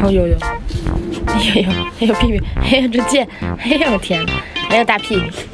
哦有有，哎呦呦，哎呦屁屁，哎呦这贱，哎呦天，哎呦大屁屁。